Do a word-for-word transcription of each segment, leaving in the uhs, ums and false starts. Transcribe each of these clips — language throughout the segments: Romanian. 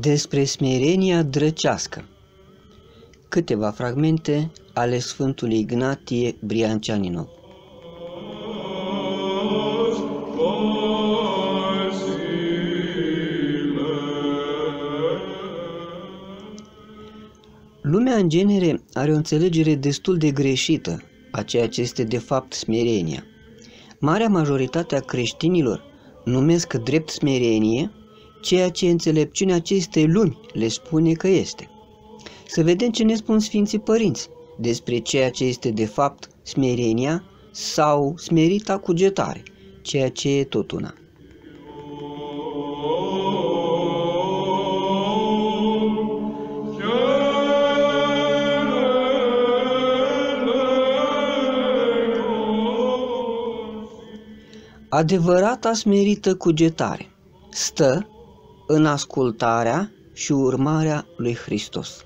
Despre smerenia drăcească. Câteva fragmente ale Sfântului Ignatie Brianceaninov. Lumea în genere are o înțelegere destul de greșită a ceea ce este de fapt smerenia. Marea majoritate a creștinilor numesc drept smerenie ceea ce înțelepciunea acestei lumi le spune că este. Să vedem ce ne spun Sfinții Părinți despre ceea ce este de fapt smerenia sau smerita cugetare, ceea ce e tot una. Adevărata smerită cugetare stă în ascultarea și urmarea lui Hristos.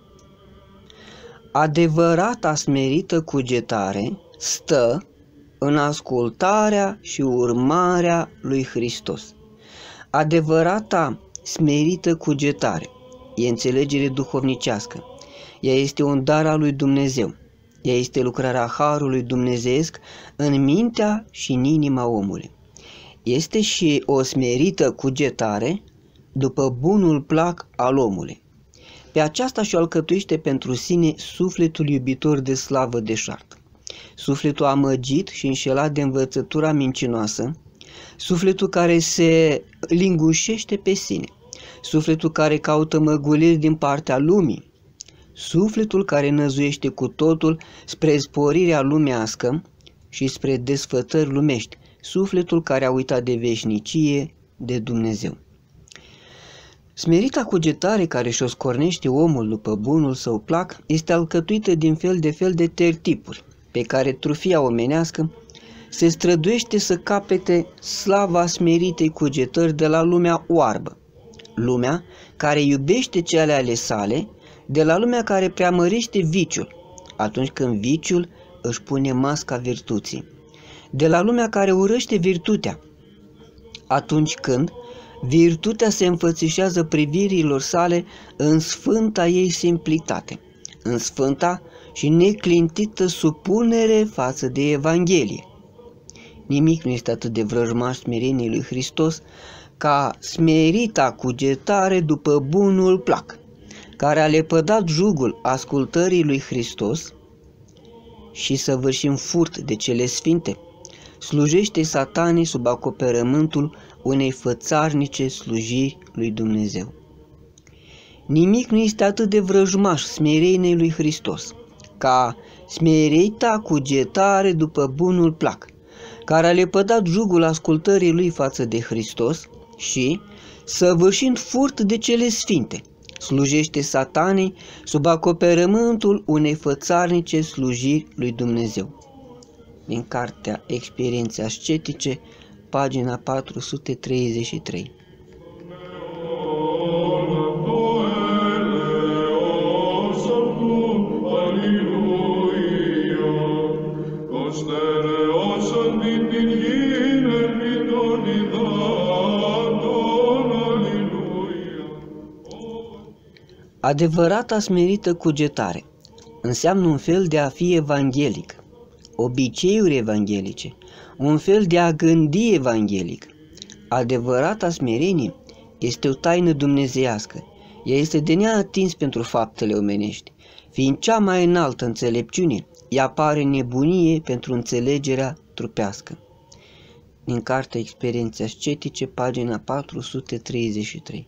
Adevărata smerită cugetare stă în ascultarea și urmarea lui Hristos. Adevărata smerită cugetare e înțelegere duhovnicească. Ea este un dar al lui Dumnezeu. Ea este lucrarea Harului Dumnezeiesc în mintea și în inima omului. Este și o smerită cugetare după bunul plac al omului. Pe aceasta și-o alcătuiește pentru sine sufletul iubitor de slavă deșart, sufletul amăgit și înșelat de învățătura mincinoasă, sufletul care se lingușește pe sine, sufletul care caută măguliri din partea lumii, sufletul care năzuiește cu totul spre sporirea lumească și spre desfătări lumești, sufletul care a uitat de veșnicie, de Dumnezeu. Smerita cugetare care și-o scornește omul după bunul său plac este alcătuită din fel de fel de tertipuri, pe care trufia omenească se străduiește să capete slava smeritei cugetări de la lumea oarbă, lumea care iubește cele ale sale, de la lumea care preamărește viciul, atunci când viciul își pune masca virtuții, de la lumea care urăște virtutea, atunci când virtutea se înfățișează privirilor sale în sfânta ei simplitate, în sfânta și neclintită supunere față de Evanghelie. Nimic nu este atât de vrăjmaș smereniei lui Hristos ca smerita cugetare după bunul plac, care a lepădat jugul ascultării lui Hristos și săvârșim furt de cele sfinte, slujește satanei sub acoperământul unei fățarnice slujiri lui Dumnezeu. Nimic nu este atât de vrăjmaș smereniei lui Hristos ca smerita cugetare după bunul plac, care a lepădat jugul ascultării lui față de Hristos și, săvârșind furt de cele sfinte, slujește satanei sub acoperământul unei fățarnice slujiri lui Dumnezeu. Din cartea Experiențe ascetice, pagina patru sute treizeci și trei. Adevărata smerită cugetare înseamnă un fel de a fi evanghelic, obiceiuri evanghelice, un fel de a gândi evanghelic. Adevărata smerenie este o taină dumnezeiască. Ea este de neatins pentru faptele omenești. Fiind cea mai înaltă înțelepciune, ea pare nebunie pentru înțelegerea trupească. Din cartea Experiențe ascetice, pagina patru sute treizeci și trei.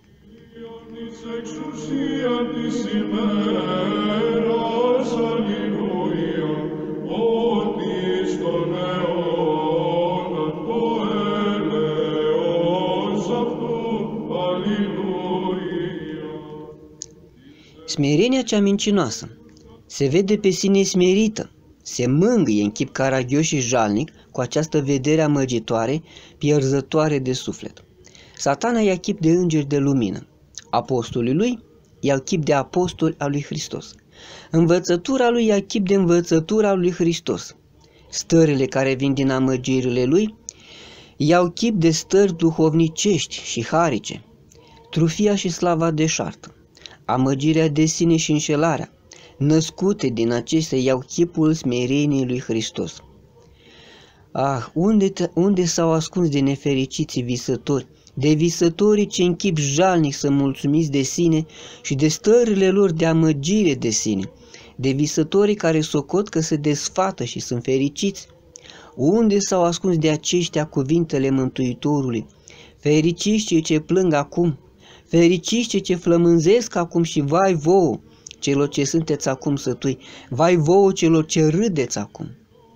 Smerenia cea mincinoasă se vede pe sine smerită, se mângâie în chip caragios și jalnic cu această vedere amăgitoare, pierzătoare de suflet. Satana ia chip de îngeri de lumină, apostolii lui ia chip de apostoli al lui Hristos, învățătura lui ia chip de învățătura lui Hristos, stările care vin din amăgirile lui iau chip de stări duhovnicești și harice, trufia și slava deșartă, amăgirea de sine și înșelarea, născute din acestea iau chipul smereniei lui Hristos. Ah, unde, unde s-au ascuns de nefericiții visători, de visătorii ce în chip jalnic să mulțumiți de sine și de stările lor de amăgire de sine, de visătorii care socot că se desfată și sunt fericiți? Unde s-au ascuns de aceștia cuvintele Mântuitorului? Fericiți cei ce plâng acum, fericiți cei ce flămânzesc acum și vai vouă, celor ce sunteți acum sătui, vai vouă celor ce râdeți acum.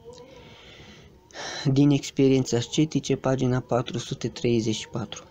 Din Experiențe ascetice, pagina patru sute treizeci și patru.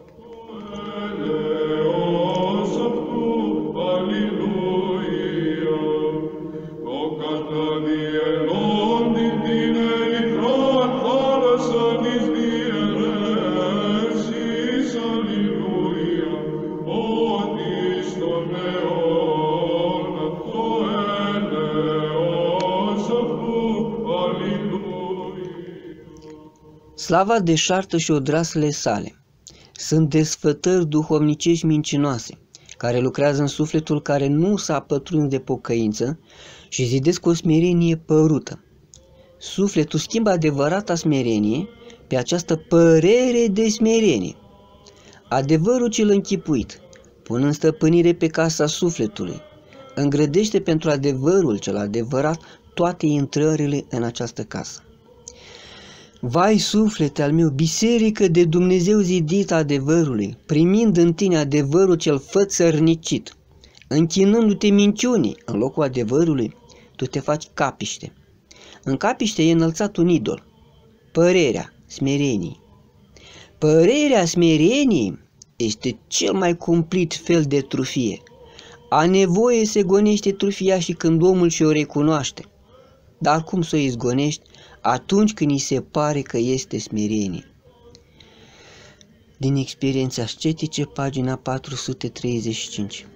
Slava deșartă și odraslele sale sunt desfătări duhovnicești mincinoase, care lucrează în sufletul care nu s-a pătruns de pocăință și zidesc o smerenie părută. Sufletul schimbă adevărata smerenie pe această părere de smerenie. Adevărul cel închipuit, punând stăpânire pe casa sufletului, îngrădește pentru adevărul cel adevărat toate intrările în această casă. Vai, suflete al meu, biserică de Dumnezeu zidită adevărului, primind în tine adevărul cel fățărnicit, închinându-te minciunii în locul adevărului, tu te faci capiște. În capiște e înălțat un idol, părerea smereniei. Părerea smereniei este cel mai cumplit fel de trufie. A nevoie se gonește trufia și când omul și-o recunoaște. Dar cum să o izgonești? Atunci când îi se pare că este smerenie. Din Experiențe ascetice, pagina patru sute treizeci și cinci.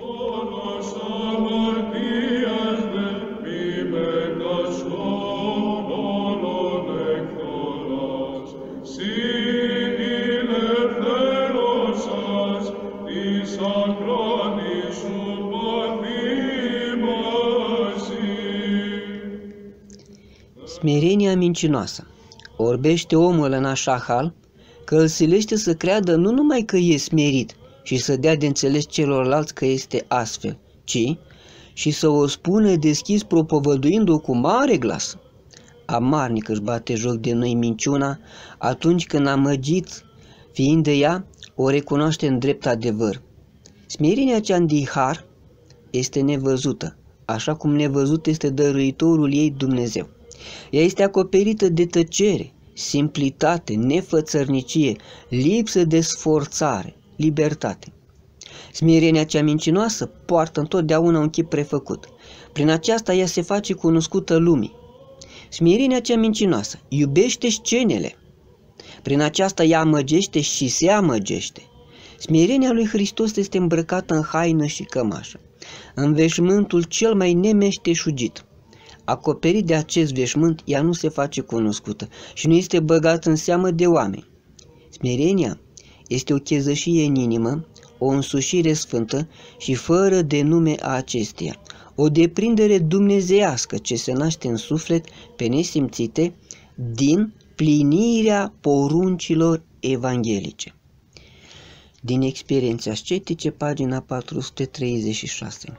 Smerenia mincinoasă orbește omul în așa hal că îl silește să creadă nu numai că e smerit și să dea de înțeles celorlalți că este astfel, ci și să o spună deschis propovăduind-o cu mare glas. Amarnic își bate joc de noi minciuna atunci când amăgit fiind de ea, o recunoaște în drept adevăr. Smerenia cea din har este nevăzută, așa cum nevăzut este dăruitorul ei Dumnezeu. Ea este acoperită de tăcere, simplitate, nefățărnicie, lipsă de sforțare, libertate. Smerenia cea mincinoasă poartă întotdeauna un chip prefăcut. Prin aceasta ea se face cunoscută lumii. Smerenia cea mincinoasă iubește scenele. Prin aceasta ea amăgește și se amăgește. Smerenia lui Hristos este îmbrăcată în haină și cămașă, în veșmântul cel mai nemeșteșugit. Acoperit de acest veșmânt, ea nu se face cunoscută și nu este băgată în seamă de oameni. Smerenia este o chezășie în inimă, o însușire sfântă și fără de nume a acesteia, o deprindere dumnezeiască ce se naște în suflet pe nesimțite din plinirea poruncilor evanghelice. Din Experiențe ascetice, pagina patru sute treizeci și șase.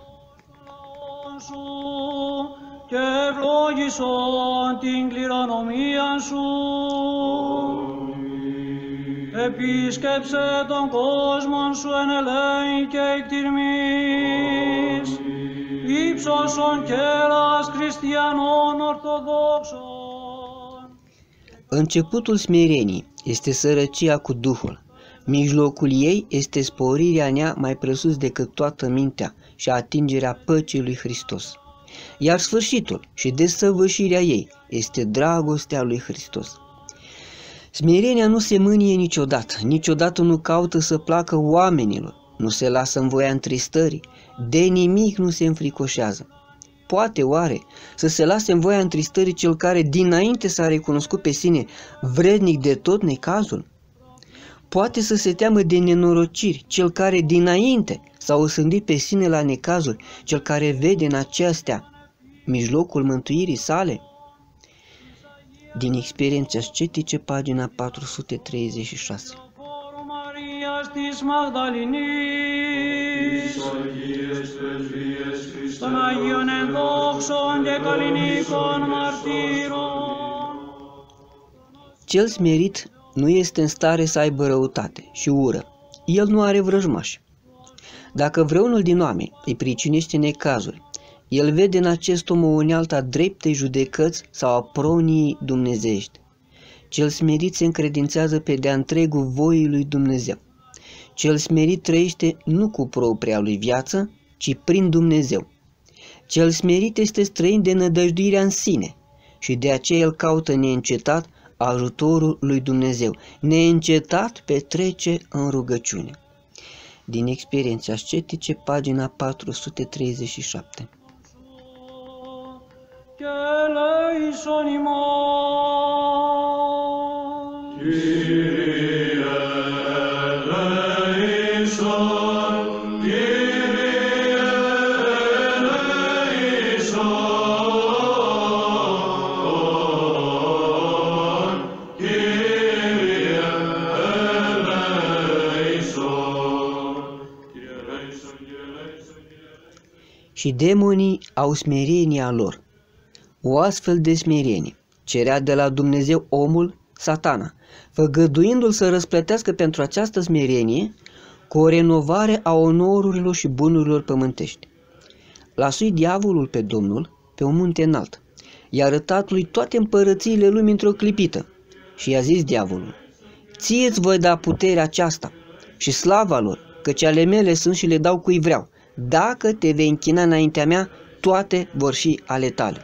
Και ευλόγησον την κληρονομίαν σου. Επίσκεψε τον κόσμον σου εν ελέη και εκτιρμής. Ήψωσον κέρας χριστιανών ορθοδόξων. Începutul smereniei este sărăcia cu Duhul. Mijlocul ei este sporirea în ea mai presus decât toată mintea și atingerea păcii lui Hristos. Iar sfârșitul și desăvârșirea ei este dragostea lui Hristos. Smerenia nu se mânie niciodată, niciodată nu caută să placă oamenilor, nu se lasă în voia întristării, de nimic nu se înfricoșează. Poate oare să se lase în voia întristării cel care dinainte s-a recunoscut pe sine vrednic de tot necazul? Poate să se teamă de nenorociri cel care dinainte s-a osândit pe sine la necazuri, cel care vede în acestea mijlocul mântuirii sale? Din Experiențe ascetice, pagina patru sute treizeci și șase. Των Αγίων ενδόξων και καλλινίκων μαρτύρων. Cel smerit nu este în stare să aibă răutate și ură. El nu are vrăjmași. Dacă vreunul din oameni îi pricinește necazuri, el vede în acest om o unealtă a dreptei judecăți sau a pronii dumnezeiești. Cel smerit se încredințează pe de-a întregul voii lui Dumnezeu. Cel smerit trăiește nu cu propria lui viață, ci prin Dumnezeu. Cel smerit este străin de nădăjduirea în sine și de aceea el caută neîncetat ajutorul lui Dumnezeu. Neîncetat petrece în rugăciune. Din Experiențe ascetice, pagina patru sute treizeci și șapte. Și demonii au smerenia lor. O astfel de smerenie cerea de la Dumnezeu omul, Satana, făgăduindu-l să răsplătească pentru această smerenie cu o renovare a onorurilor și bunurilor pământești. L-a suit diavolul pe Domnul pe un munte înalt, i-a arătat lui toate împărățiile lumii într-o clipită și i-a zis diavolul: ție-ți voi da puterea aceasta și slava lor, căci ale mele sunt și le dau cui vreau. Dacă te vei închina înaintea mea, toate vor fi ale tale.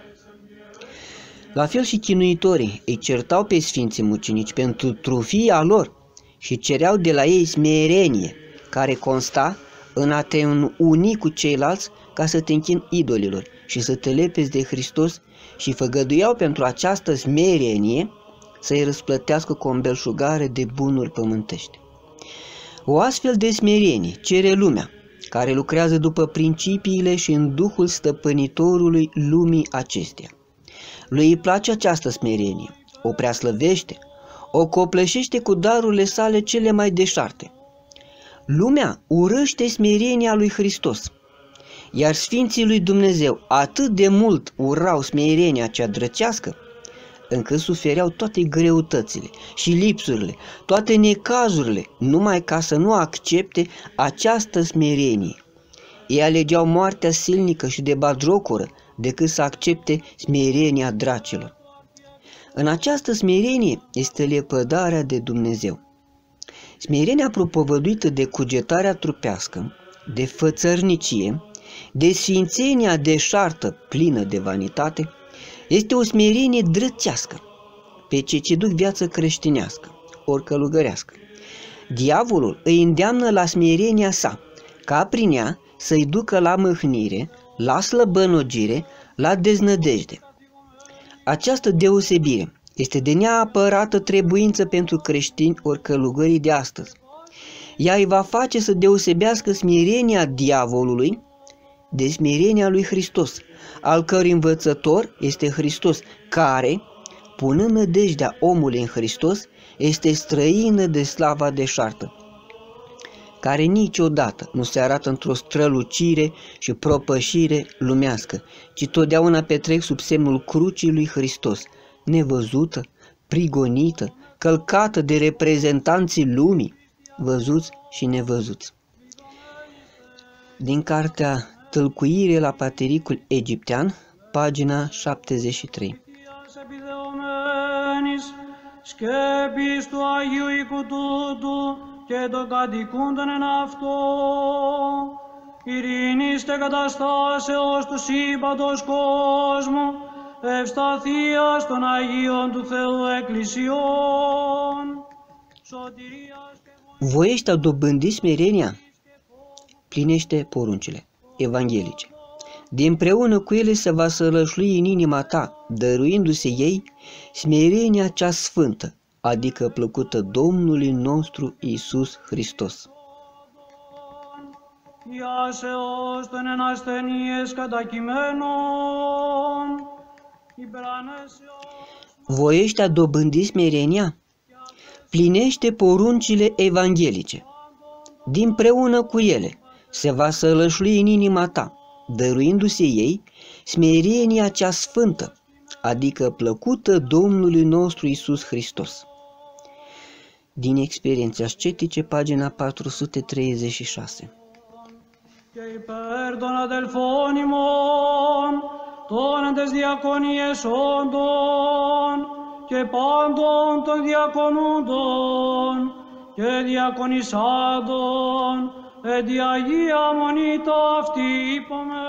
La fel și chinuitorii îi certau pe sfinții mucenici pentru trufia lor și cereau de la ei smerenie, care consta în a te uni cu ceilalți ca să te închini idolilor și să te lepezi de Hristos, și făgăduiau pentru această smerenie să-i răsplătească cu o îmbelșugare de bunuri pământești. O astfel de smerenie cere lumea, care lucrează după principiile și în duhul stăpânitorului lumii acesteia. Lui îi place această smerenie, o preaslăvește, o copleșește cu darurile sale cele mai deșarte. Lumea urăște smerenia lui Hristos, iar sfinții lui Dumnezeu atât de mult urau smerenia cea drăcească, încât sufereau toate greutățile și lipsurile, toate necazurile, numai ca să nu accepte această smerenie. Ei alegeau moartea silnică și de batjocură decât să accepte smerenia dracilor. În această smerenie este lepădarea de Dumnezeu. Smerenia propovăduită de cugetarea trupească, de fățărnicie, de sfințenia deșartă plină de vanitate, este o smerenie drățească pe cei ce duc viață creștinească, ori călugărească. Diavolul îi îndeamnă la smerenia sa, ca prin ea să-i ducă la mâhnire, la slăbănogire, la deznădejde. Această deosebire este de neapărată trebuință pentru creștini ori călugării de astăzi. Ea îi va face să deosebească smerenia diavolului de smerenia lui Hristos, al cărui învățător este Hristos, care, punând nădejdea omului în Hristos, este străină de slava deșartă, care niciodată nu se arată într-o strălucire și propășire lumească, ci totdeauna petrec sub semnul crucii lui Hristos, nevăzută, prigonită, călcată de reprezentanții lumii, văzuți și nevăzuți. Din cartea Tălcuire la patericul egiptean, pagina șaptezeci și trei. Σκέπης του Αγίου οίκου τούτου και των κατοικούντων εν αυτό, ειρήνης και καταστάσεως του σύμπαντος κόσμου, ευσταθίας των Αγίων του Θεού Εκκλησιών, σωτηρίας και βοήθειας. Voiești a dobândi smerenia? Plinește poruncile evanghelice. De împreună cu ele se va sălășlui în inima ta, dăruindu-se ei smerenia cea sfântă, adică plăcută Domnului nostru Iisus Hristos. Ιάσεως των εν ασθενείες κατακειμένων, υπερανέσεως. Voiești a dobândi smerenia? Plinește poruncile evanghelice. Dinpreună cu ele se va sălășlui în inima ta, dăruindu-se ei smerenia cea sfântă, adică plăcută Domnului nostru Iisus Hristos. Din Experiențe ascetice, pagina patru sute treizeci și șase. Και υπέρ των αδελφών ημών, των εν τες διακονίες όντων, και πάντων των διακονούντων, και διακονισάντων, εν τη Αγία Μονή ταύτη είπαμε.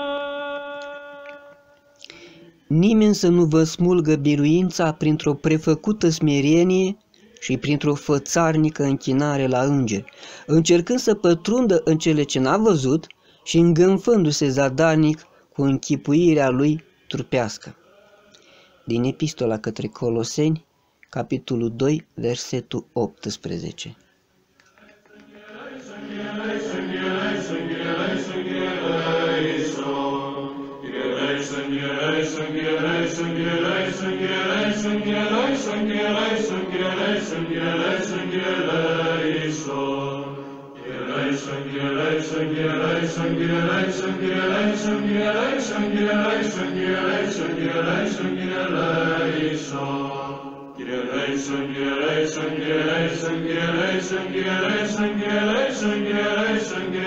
Nimeni să nu vă smulgă biruința printr-o prefăcută smerenie și printr-o fățarnică închinare la îngeri, încercând să pătrundă în cele ce n-a văzut și îngânfându-se zadarnic cu închipuirea lui trupească. Din Epistola către Coloseni, capitolul doi, versetul optsprezece. Kyrie